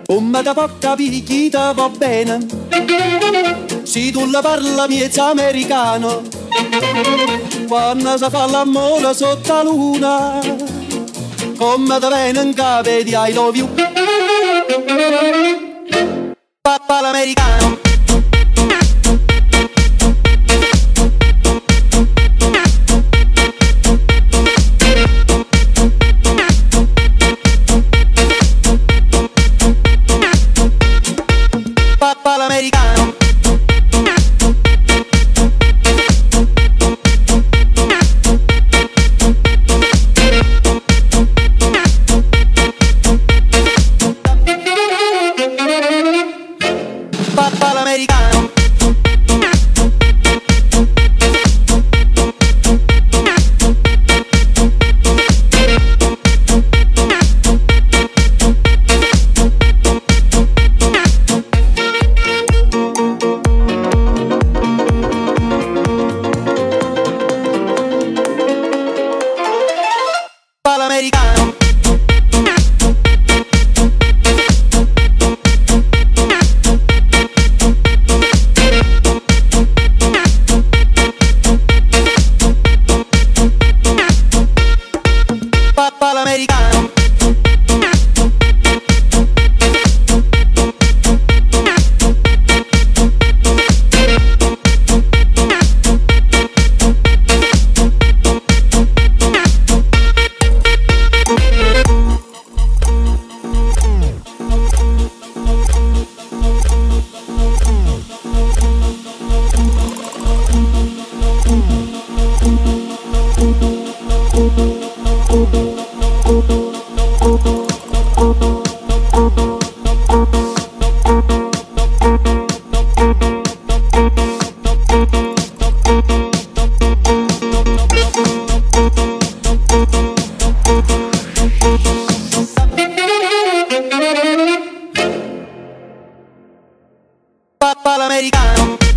Come da può capire chi te va bene, se tu la parla miezza americano, quando si fa l'amore sotto la luna, come te viene in capo di I love you. Papà l'americano. Papà l'americano. Papà l'americano. L'americano. Papà l'americano. Papà l'americano.